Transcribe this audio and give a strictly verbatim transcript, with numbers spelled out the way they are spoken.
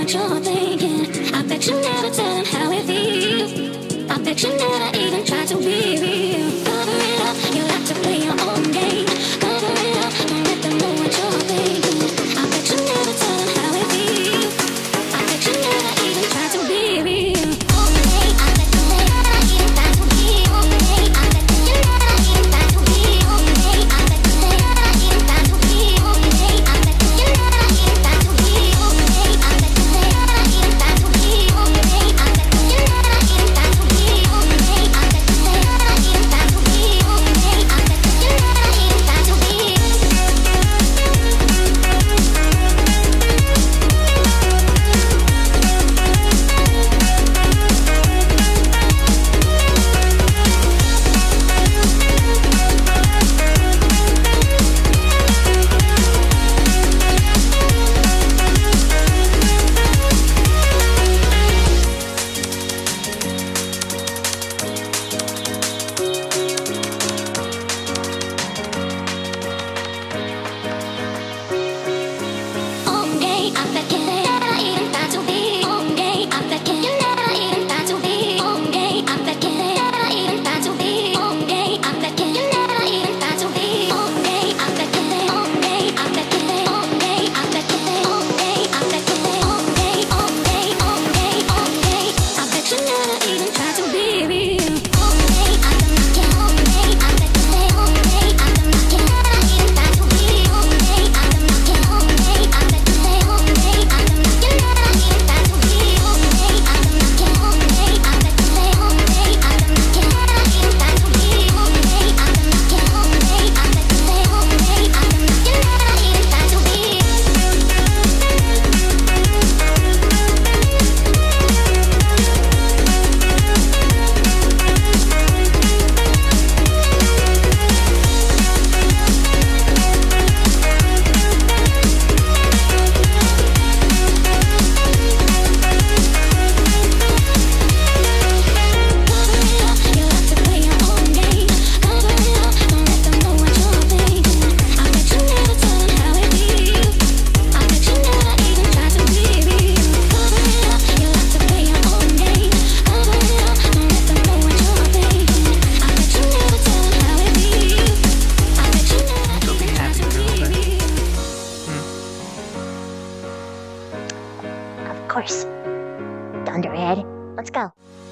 what you're thinking. I bet you never tell him how it feels. I bet you never even try to be real. Cover it up, you like to play your own game. Cover it up, don't let them know what you're thinking. I bet you never tell him how it feels. I bet you never even try to be real. Okay, I bet you never even try to be okay. I bet you never even try to be okay. I bet you never even try to be okay. I bet you never even try to be okay. I bet you never even try to be okay. I bet you never even try to be okay. I bet you never even try to be okay. I bet you never even try to be. Okay, I bet you never even try to be okay. I bet you never even try to be okay. I bet you never even try to be okay. I bet you never even try to be okay. I bet you okay. I bet you okay. I bet you okay. I bet you okay. Okay, okay, okay. I bet you never even try to be real. Okay, I can knock you okay. I bet you okay. I can knock you never even try to be okay. I can knock you okay. I bet you okay. I can knock you never even try to be okay. I can knock you okay. I bet you okay. I can knock you never even try to be okay. I can knock you okay. I bet you okay. I can knock you never even try to be. Cover it up, you like to play your own game. Cover it up, don't let them know what you're thinking. I bet you never tell them how it feels. I bet you never even try to be real. Cover it up, you like to play your own game. Cover it up, don't let them know what you're thinking. I bet you never tell them how it feels. I bet you never even try to be real. Of course. Thunderhead, let's go.